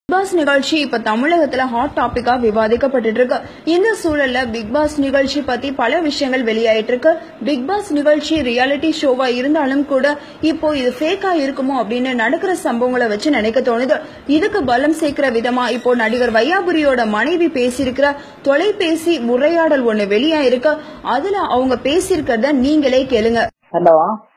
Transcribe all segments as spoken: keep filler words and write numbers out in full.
Big Boss நிகழ்ச்சி இப்ப தமிழகத்துல ஹாட் டாபிக்கா விவாதிக்கப்பட்டு இருக்கு. இந்த சூழல்ல பிக் பாஸ் நிகழ்ச்சி பத்தி பல விஷயங்கள் வெளியாயிட்டு இருக்கு. பிக் பாஸ் நிகழ்ச்சி ரியாலிட்டி ஷோவா இருந்தாலும் கூட இப்போ இது ஃபேக்கா இருக்குமோ அப்படின்னு நடக்கிற சம்பவங்களை வச்சு நினைக்க தோணுது. இதுக்கு பலம் சேர்க்கிற விதமா இப்போ நடிகர் வையாபுரியோட மனைவி பேசியிருக்கிற தொலைபேசி உரையாடல் ஒண்ணு வெளியாயிருக்கு. அதுல அவங்க பேசியிருக்கிறத நீங்களே கேளுங்க. ஹலோ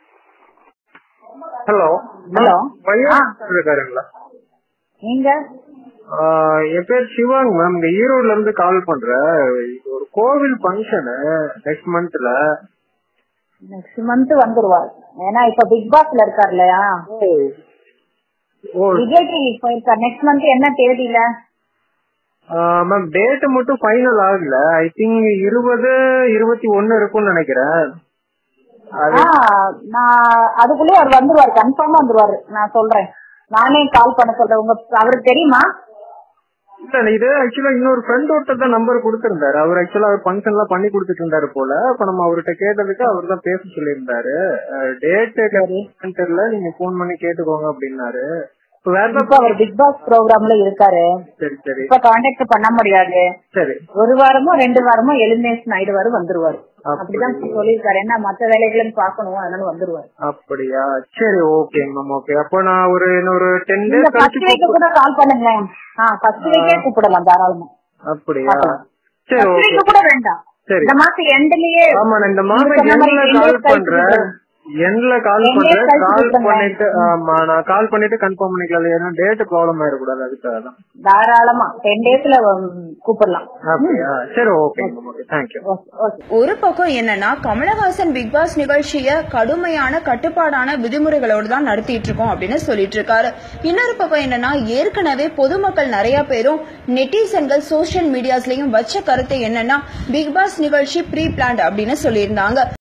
ஹலோ ஹலோ இருக்காருங்களா? நீங்க? என் பேர் சிவாங் மேம். இங்க ஈரோட்ல இருந்து கால் பண்றேன். ஒரு கோவில் ஃபங்க்ஷனு நெக்ஸ்ட் மந்த்ல. நெக்ஸ்ட் மந்த் வந்துருவார். ஏன்னா இப்ப பிக் பாஸ்ல இருக்காரு இல்லையா, விஜய் டிவி போயிருக்கார். நெக்ஸ்ட் மந்த் என்ன தேதியில மேம்? டேட் மட்டும் ஃபைனல் ஆகல. ஐ திங்க் இருபது இருபத்தி ஒன்னு இருக்கும்னு நினைக்கிறேன். நான் அதுக்குள்ளே அவர் வந்துருவாரு, கன்ஃபார்மா வந்துருவாரு. நான் சொல்றேன், நானே கால் பண்ண சொல்றேன். உங்க அவருக்கு தெரியுமா? இல்ல, இது ஆக்சுவலா இன்னொரு ஃப்ரெண்ட் ஒருத்தர் தான் நம்பர் கொடுத்திருந்தாரு. அவர் ஆக்சுவலா அவர் ஃபங்க்ஷன் எல்லாம் பண்ணி கொடுத்துட்டு இருந்தாரு போல. அப்ப நம்ம அவர்கிட்ட கேட்டதுக்கு அவர் தான் பேச சொல்லியிருந்தாரு. டேட் சென்டர்ல நீங்க போன் பண்ணி கேட்டுக்கோங்க அப்படின்னாரு. இப்ப அவர் பிக் பாஸ் ப்ரோக்ராம்ல இருக்காரு. சரி சரி. இப்ப கான்டாக்ட் பண்ண முடியாது. சரி, ஒரு வாரமோ ரெண்டு வாரமோ எலிமினேஷன் ஆயிடுவாரு, வந்துருவாரு. அப்படிதான் சொல்லிருக்காரு. என்ன மத்த வேலைகளும் பாக்கணும், அதனால வந்துருவாரு. அப்படியா? சரி, ஓகே மேம். ஓகே, அப்ப நான் ஒரு இன்னொரு டென் டேஸ் ஃபர்ஸ்ட் வீக் கூட கால் பண்ணுங்க. ஃபர்ஸ்ட் வீக்கே கூப்பிடலாம் தாராளமா. அப்படியா? சரி, ஓகே. கூட வேண்டாம், சரி. இந்த மாசம் எண்ட்லயே. ஆமா, நான் இந்த மாசம் எண்ட்ல கால் பண்றேன். எண்ட்ல கால் பண்றேன். கால் பண்ணிட்டு ஆமா நான் கால் பண்ணிட்டு கன்ஃபார்ம் பண்ணிக்கலாம். ஏன்னா டேட் ப்ராப்ளம் ஆயிடக்கூடாது, அதுக்காக தான். தாராளமா டென் டேஸ்ல கூப்பிடலாம். அப்படியா? சரி, ஓகே. தேங்க்யூ. ஒரு பக்கம் என்னன்னா, கமலஹாசன் பிக் பாஸ் நிகழ்ச்சிய கடுமையான கட்டுப்பாடான விதிமுறைகளோடு தான் நடத்திட்டு இருக்கோம் அப்படின்னு சொல்லிட்டு இருக்காரு. இன்னொரு பக்கம் என்னன்னா, ஏற்கனவே பொதுமக்கள் நிறைய பேரும் நெட்டிசன்கள் சோசியல் மீடியாஸ்லயும் வச்ச கருத்து என்னன்னா, பிக் பாஸ் நிகழ்ச்சி ப்ரீ பிளான்ட் அப்படின்னு சொல்லியிருந்தாங்க.